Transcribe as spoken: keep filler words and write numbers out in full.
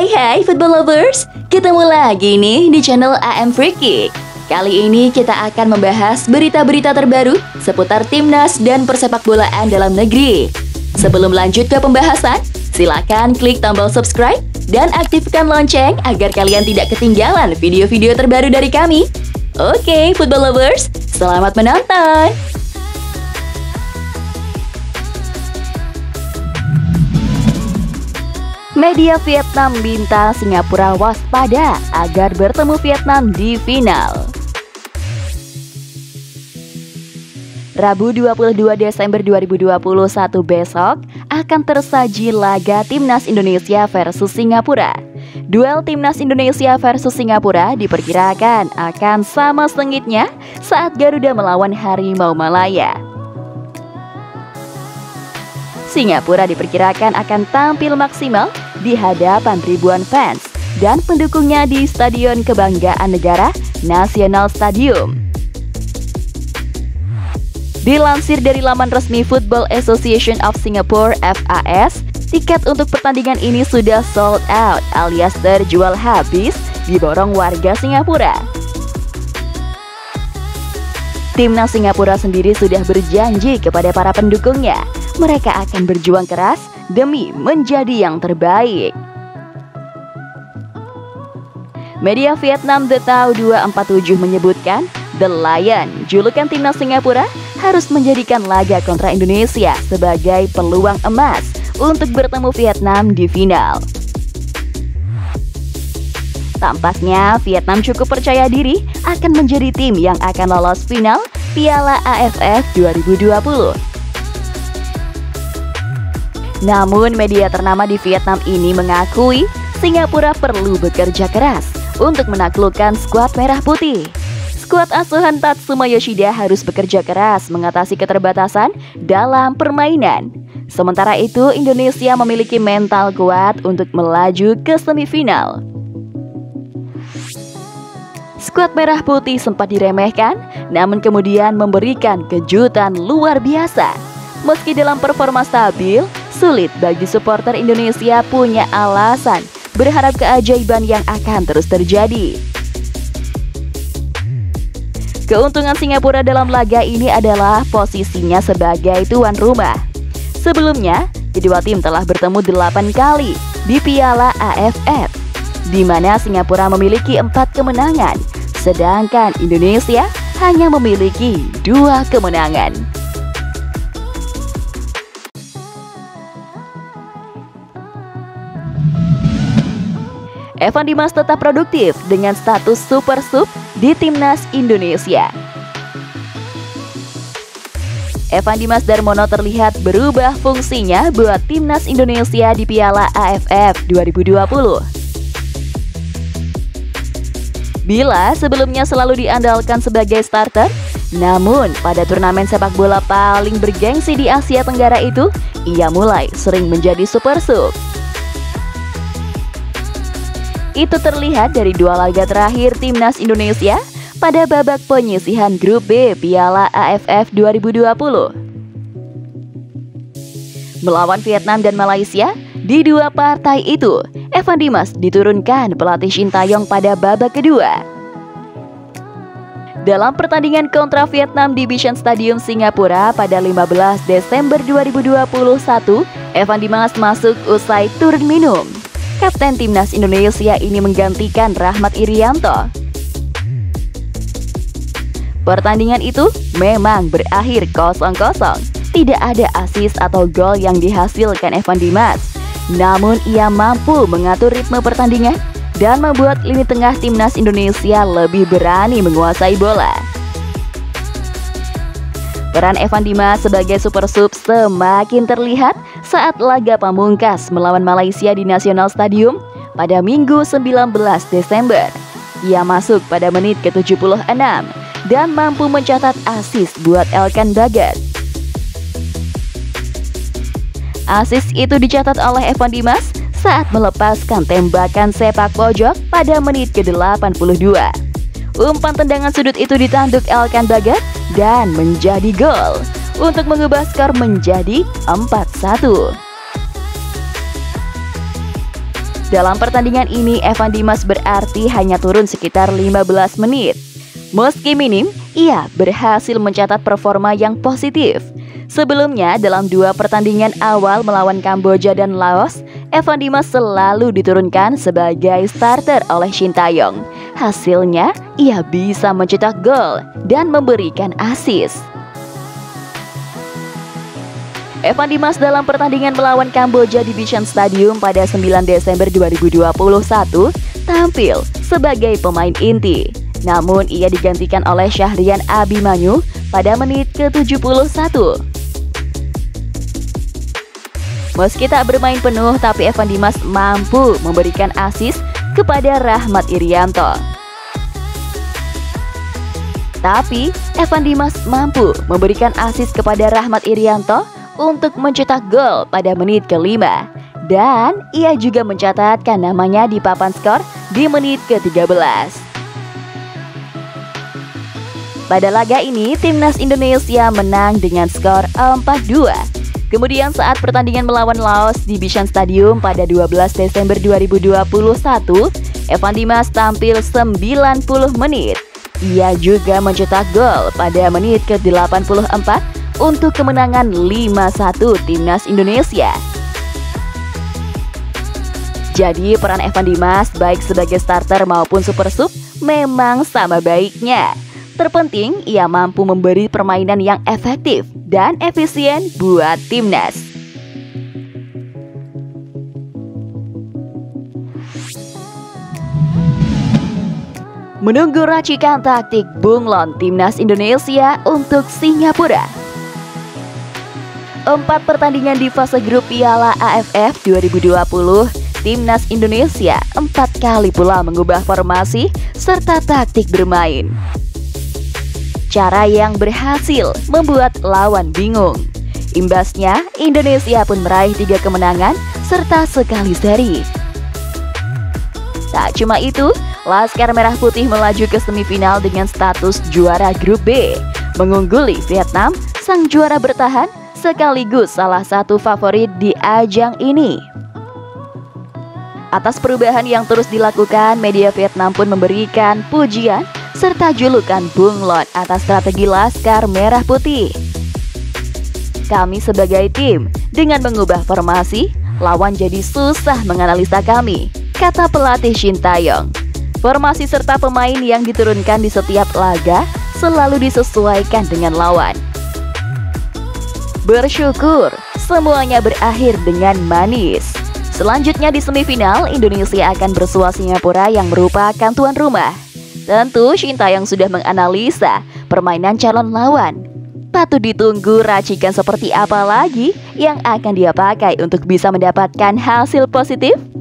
Hai hai football lovers, ketemu lagi nih di channel A M Free Kick. Kali ini kita akan membahas berita-berita terbaru seputar timnas dan persepakbolaan dalam negeri. Sebelum lanjut ke pembahasan, silakan klik tombol subscribe dan aktifkan lonceng agar kalian tidak ketinggalan video-video terbaru dari kami. Oke football lovers, selamat menonton! Media Vietnam minta Singapura waspada agar bertemu Vietnam di final. Rabu dua puluh dua Desember dua ribu dua puluh satu besok akan tersaji laga Timnas Indonesia versus Singapura. Duel Timnas Indonesia versus Singapura diperkirakan akan sama sengitnya saat Garuda melawan Harimau Malaya. Singapura diperkirakan akan tampil maksimal di hadapan ribuan fans dan pendukungnya di Stadion Kebanggaan Negara National Stadium. Dilansir dari laman resmi Football Association of Singapore F A S, tiket untuk pertandingan ini sudah sold out alias terjual habis diborong warga Singapura. Timnas Singapura sendiri sudah berjanji kepada para pendukungnya, mereka akan berjuang keras demi menjadi yang terbaik. Media Vietnam The Tau dua empat tujuh menyebutkan, The Lion, julukan timnas Singapura, harus menjadikan laga kontra Indonesia sebagai peluang emas untuk bertemu Vietnam di final. Tampaknya Vietnam cukup percaya diri akan menjadi tim yang akan lolos final Piala A F F dua ribu dua puluh. Namun media ternama di Vietnam ini mengakui Singapura perlu bekerja keras untuk menaklukkan skuad merah putih. Skuad asuhan Tatsuma Yoshida harus bekerja keras mengatasi keterbatasan dalam permainan. Sementara itu Indonesia memiliki mental kuat untuk melaju ke semifinal. Skuad merah putih sempat diremehkan, namun kemudian memberikan kejutan luar biasa. Meski dalam performa stabil, sulit bagi supporter Indonesia punya alasan berharap keajaiban yang akan terus terjadi. Keuntungan Singapura dalam laga ini adalah posisinya sebagai tuan rumah. Sebelumnya, kedua tim telah bertemu delapan kali di Piala A F F, di mana Singapura memiliki empat kemenangan, sedangkan Indonesia hanya memiliki dua kemenangan. Evan Dimas tetap produktif dengan status Super Sub di Timnas Indonesia. Evan Dimas Darmono terlihat berubah fungsinya buat Timnas Indonesia di Piala A F F dua ribu dua puluh. Bila sebelumnya selalu diandalkan sebagai starter, namun pada turnamen sepak bola paling bergengsi di Asia Tenggara itu, ia mulai sering menjadi Super Sub. Itu terlihat dari dua laga terakhir Timnas Indonesia pada babak penyisihan Grup B Piala A F F dua ribu dua puluh. Melawan Vietnam dan Malaysia, di dua partai itu, Evan Dimas diturunkan pelatih Shin Tae-yong pada babak kedua. Dalam pertandingan kontra Vietnam di Bishan Stadium Singapura pada lima belas Desember dua ribu dua puluh satu, Evan Dimas masuk usai turun minum. Kapten Timnas Indonesia ini menggantikan Rahmat Irianto. Pertandingan itu memang berakhir kosong kosong. Tidak ada assist atau gol yang dihasilkan Evan Dimas. Namun ia mampu mengatur ritme pertandingan dan membuat lini tengah Timnas Indonesia lebih berani menguasai bola. Peran Evan Dimas sebagai Super Sub semakin terlihat saat laga pamungkas melawan Malaysia di National Stadium pada Minggu sembilan belas Desember. Ia masuk pada menit ke tujuh puluh enam dan mampu mencatat assist buat Elkan Bagat. Assist itu dicatat oleh Evan Dimas saat melepaskan tembakan sepak pojok pada menit ke delapan puluh dua. Umpan tendangan sudut itu ditanduk Elkan Bagat dan menjadi gol untuk mengubah skor menjadi empat satu. Dalam pertandingan ini, Evan Dimas berarti hanya turun sekitar lima belas menit. Meski minim, ia berhasil mencatat performa yang positif. Sebelumnya, dalam dua pertandingan awal melawan Kamboja dan Laos, Evan Dimas selalu diturunkan sebagai starter oleh Shin Taeyong. Hasilnya, ia bisa mencetak gol dan memberikan assist. Evan Dimas dalam pertandingan melawan Kamboja di Bishan Stadium pada sembilan Desember dua ribu dua puluh satu tampil sebagai pemain inti. Namun ia digantikan oleh Syahrian Abimanyu pada menit ke tujuh puluh satu. Meski tak bermain penuh, tapi Evan Dimas mampu memberikan assist kepada Rahmat Irianto. Tapi Evan Dimas mampu memberikan assist kepada Rahmat Irianto untuk mencetak gol pada menit kelima. Dan ia juga mencatatkan namanya di papan skor di menit ke tiga belas. Pada laga ini, timnas Indonesia menang dengan skor empat dua. Kemudian saat pertandingan melawan Laos di Bishan Stadium pada dua belas Desember dua ribu dua puluh satu, Evan Dimas tampil sembilan puluh menit. Ia juga mencetak gol pada menit ke delapan puluh empat untuk kemenangan lima satu timnas Indonesia. Jadi peran Evan Dimas baik sebagai starter maupun super sub memang sama baiknya. Terpenting ia mampu memberi permainan yang efektif dan efisien buat timnas. Menunggu racikan taktik bunglon timnas Indonesia untuk Singapura. Empat pertandingan di fase grup Piala A F F dua ribu dua puluh, timnas Indonesia empat kali pula mengubah formasi serta taktik bermain. Cara yang berhasil membuat lawan bingung. Imbasnya, Indonesia pun meraih tiga kemenangan serta sekali seri. Tak cuma itu, Laskar Merah Putih melaju ke semifinal dengan status juara grup B, mengungguli Vietnam, sang juara bertahan sekaligus salah satu favorit di ajang ini. Atas perubahan yang terus dilakukan, media Vietnam pun memberikan pujian serta julukan bunglon atas strategi Laskar Merah Putih. Kami sebagai tim, dengan mengubah formasi, lawan jadi susah menganalisa kami, kata pelatih Shin Taeyong. Formasi serta pemain yang diturunkan di setiap laga selalu disesuaikan dengan lawan. Bersyukur, semuanya berakhir dengan manis. Selanjutnya di semifinal, Indonesia akan bersua Singapura yang merupakan tuan rumah. Tentu Shin Taeyong sudah menganalisa permainan calon lawan. Patut ditunggu racikan seperti apa lagi yang akan dia pakai untuk bisa mendapatkan hasil positif.